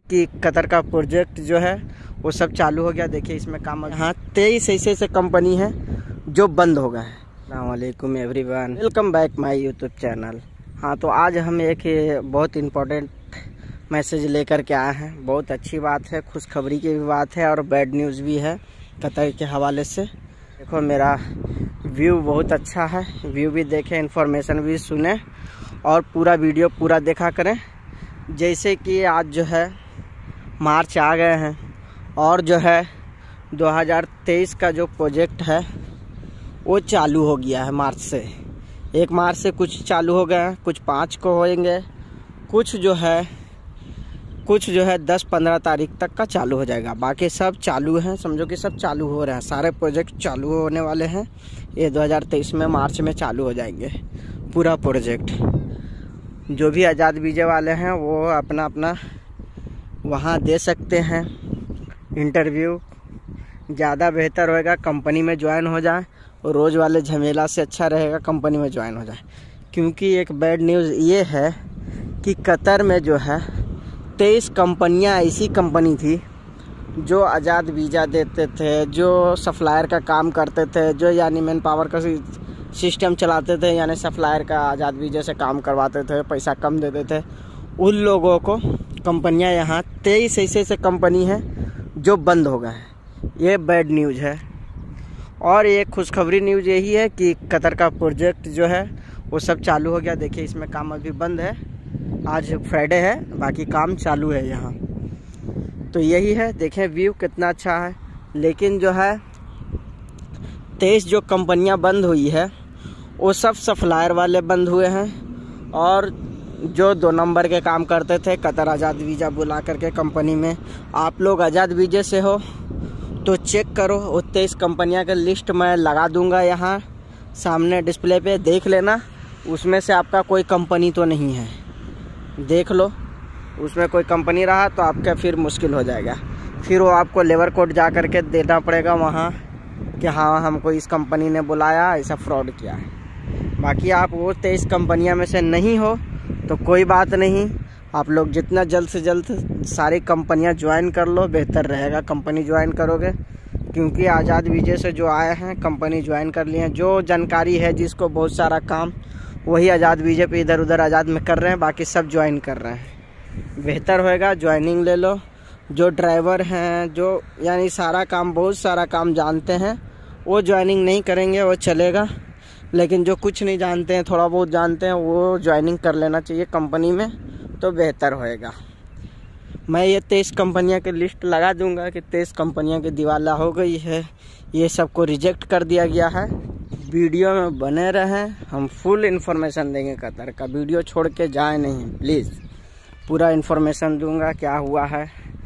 कि कतर का प्रोजेक्ट जो है वो सब चालू हो गया। देखिए इसमें काम यहाँ 23 ऐसे कंपनी है जो बंद हो गए हैं। अस्सलामुअलैकुम everyone, welcome back my YouTube channel. हाँ, तो आज हम एक बहुत इम्पोर्टेंट मैसेज लेकर के आए हैं। बहुत अच्छी बात है, खुशखबरी की भी बात है और बैड न्यूज़ भी है कतर के हवाले से। देखो मेरा व्यू बहुत अच्छा है, व्यू भी देखें, इन्फॉर्मेशन भी सुने और पूरा वीडियो पूरा देखा करें। जैसे कि आज जो है मार्च आ गए हैं और जो है 2023 का जो प्रोजेक्ट है वो चालू हो गया है। मार्च से 1 मार्च से कुछ चालू हो गए हैं, कुछ 5 को होंगे, कुछ जो है 10-15 तारीख तक का चालू हो जाएगा। बाकी सब चालू हैं, समझो कि सब चालू हो रहे हैं, सारे प्रोजेक्ट चालू होने वाले हैं। ये 2023 में मार्च में चालू हो जाएंगे पूरा प्रोजेक्ट। जो भी आज़ाद वीज़े वाले हैं वो अपना अपना वहाँ दे सकते हैं इंटरव्यू। ज़्यादा बेहतर होएगा कंपनी में ज्वाइन हो जाए और रोज़ वाले झमेला से अच्छा रहेगा कंपनी में ज्वाइन हो जाए। क्योंकि एक बैड न्यूज़ ये है कि कतर में जो है 23 कंपनियाँ ऐसी कंपनी थी जो आज़ाद वीज़ा देते थे, जो सप्लायर का काम करते थे, जो यानी मैन पावर का सिस्टम चलाते थे, यानी सप्लायर का आज़ाद वीज़े से काम करवाते थे, पैसा कम देते थे। उन लोगों को कंपनियां यहाँ 23 ऐसे कंपनी है जो बंद हो गए हैं। ये बैड न्यूज़ है। और ये खुशखबरी न्यूज़ यही है कि कतर का प्रोजेक्ट जो है वो सब चालू हो गया। देखिए इसमें काम अभी बंद है, आज फ्राइडे है, बाकी काम चालू है यहाँ। तो यही है, देखें व्यू कितना अच्छा है। लेकिन जो है 23 जो कंपनियां बंद हुई है वो सब सप्लायर वाले बंद हुए हैं। और जो 2 नंबर के काम करते थे कतर आज़ाद वीज़ा बुला करके कंपनी में, आप लोग आज़ाद वीज़े से हो तो चेक करो। वो 23 कंपनियां का लिस्ट मैं लगा दूंगा यहाँ सामने डिस्प्ले पे, देख लेना। उसमें से आपका कोई कंपनी तो नहीं है, देख लो। उसमें कोई कंपनी रहा तो आपका फिर मुश्किल हो जाएगा। फिर वो आपको लेबर कोड जा कर के देना पड़ेगा वहाँ कि हाँ हमको इस कंपनी ने बुलाया, ऐसा फ्रॉड किया है। बाकी आप वो 23 कंपनियां में से नहीं हो तो कोई बात नहीं, आप लोग जितना जल्द से जल्द सारी कंपनियां ज्वाइन कर लो, बेहतर रहेगा। कंपनी ज्वाइन करोगे क्योंकि आज़ाद वीज़े से जो आए हैं कंपनी ज्वाइन कर लिए हैं। जो जानकारी है जिसको बहुत सारा काम, वही आज़ाद वीज़े पे इधर उधर आज़ाद में कर रहे हैं, बाकी सब ज्वाइन कर रहे हैं। बेहतर होएगा ज्वाइनिंग ले लो। जो ड्राइवर हैं, जो यानी सारा काम, बहुत सारा काम जानते हैं, वो ज्वाइनिंग नहीं करेंगे, वो चलेगा। लेकिन जो कुछ नहीं जानते हैं, थोड़ा बहुत जानते हैं, वो ज्वाइनिंग कर लेना चाहिए कंपनी में, तो बेहतर होएगा। मैं ये 23 कंपनियां की लिस्ट लगा दूंगा कि 23 कंपनियां की दिवाला हो गई है, ये सबको रिजेक्ट कर दिया गया है। वीडियो में बने रहें, हम फुल इन्फॉर्मेशन देंगे कतर का, वीडियो छोड़ के जाए नहीं प्लीज़। पूरा इन्फॉर्मेशन दूंगा क्या हुआ है।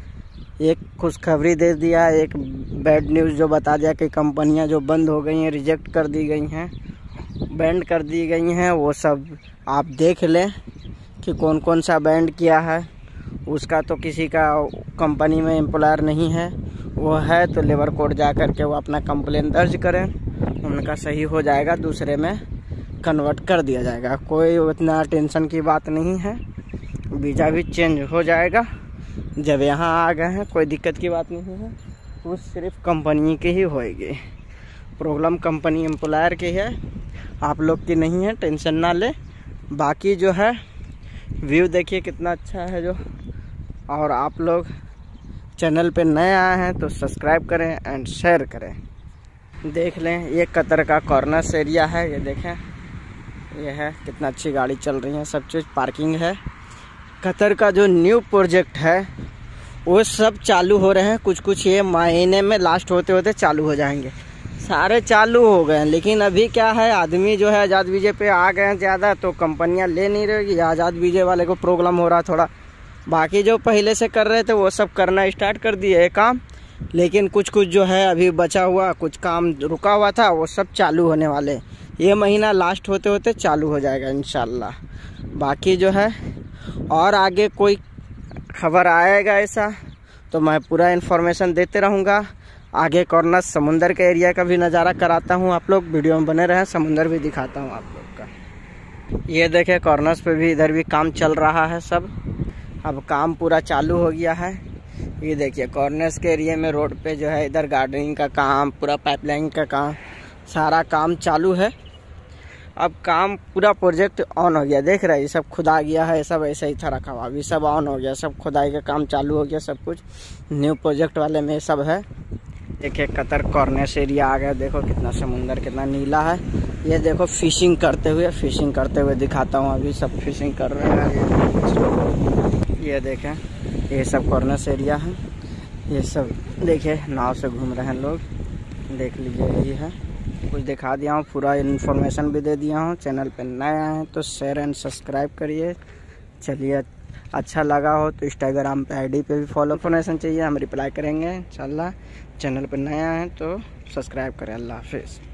एक खुशखबरी दे दिया, एक बैड न्यूज़ जो बता दिया कि कंपनियां जो बंद हो गई हैं, रिजेक्ट कर दी गई हैं, बैंड कर दी गई हैं। वो सब आप देख लें कि कौन कौन सा बैंड किया है। उसका तो किसी का कंपनी में एम्प्लॉयर नहीं है, वो है तो लेबर कोर्ट जा कर के वो अपना कंप्लेन दर्ज करें, उनका सही हो जाएगा, दूसरे में कन्वर्ट कर दिया जाएगा। कोई उतना टेंशन की बात नहीं है, वीज़ा भी चेंज हो जाएगा। जब यहाँ आ गए हैं कोई दिक्कत की बात नहीं है। वो सिर्फ कंपनी की ही होएगी, प्रॉब्लम कंपनी एम्प्लॉयर की है, आप लोग की नहीं है, टेंशन ना ले। बाकी जो है व्यू देखिए कितना अच्छा है जो। और आप लोग चैनल पे नए आए हैं तो सब्सक्राइब करें एंड शेयर करें। देख लें ये कतर का कॉर्नर्स एरिया है, ये देखें, ये है कितना अच्छी गाड़ी चल रही है, सब चीज़ पार्किंग है। कतर का जो न्यू प्रोजेक्ट है वो सब चालू हो रहे हैं, कुछ ये महीने में लास्ट होते होते चालू हो जाएंगे। सारे चालू हो गए हैं, लेकिन अभी क्या है, आदमी जो है आज़ाद वीज़े पे आ गए हैं ज़्यादा, तो कंपनियां ले नहीं रही। आज़ाद वीज़े वाले को प्रॉब्लम हो रहा थोड़ा। बाकी जो पहले से कर रहे थे वो सब करना स्टार्ट कर दिए है काम। लेकिन कुछ जो है अभी बचा हुआ, कुछ काम रुका हुआ था, वो सब चालू होने वाले। ये महीना लास्ट होते होते चालू हो जाएगा इंशाल्लाह। बाकी जो है और आगे कोई खबर आएगा ऐसा तो मैं पूरा इन्फॉर्मेशन देते रहूँगा। आगे कॉर्नर समुंदर के एरिया का भी नज़ारा कराता हूँ, आप लोग वीडियो में बने रहें, समुंदर भी दिखाता हूँ आप लोग का। ये देखें कॉर्नर्स पे भी, इधर भी काम चल रहा है सब। अब काम पूरा चालू हो गया है। ये देखिए कॉर्नर्स के एरिया में रोड पे जो है इधर गार्डनिंग का काम, पूरा पाइपलाइन का काम, सारा काम चालू है। अब काम पूरा प्रोजेक्ट ऑन हो गया, देख रहे हैं ये सब खुदा गया है, सब ऐसा ही था रखा हुआ, अभी सब ऑन हो गया, सब खुदाई का काम चालू हो गया, सब कुछ न्यू प्रोजेक्ट वाले में सब है। देखिए कतर कॉर्नर्स एरिया आ गया, देखो कितना समुंदर कितना नीला है। ये देखो फिशिंग करते हुए दिखाता हूँ, अभी सब फिशिंग कर रहे हैं। ये देखें ये सब कॉर्नर्स एरिया है, ये सब देखिए नाव से घूम रहे हैं लोग, देख लीजिए यही है। कुछ दिखा दिया हूँ, पूरा इन्फॉर्मेशन भी दे दिया हूँ। चैनल पे नए आए हैं तो शेयर एंड सब्सक्राइब करिए। चलिए अच्छा लगा हो तो इंस्टाग्राम पे आईडी पे भी फॉलो, इन्फॉर्मेशन चाहिए हम रिप्लाई करेंगे इंशाल्लाह। चैनल पे नए आए हैं तो सब्सक्राइब करें। अल्लाह हाफिज़।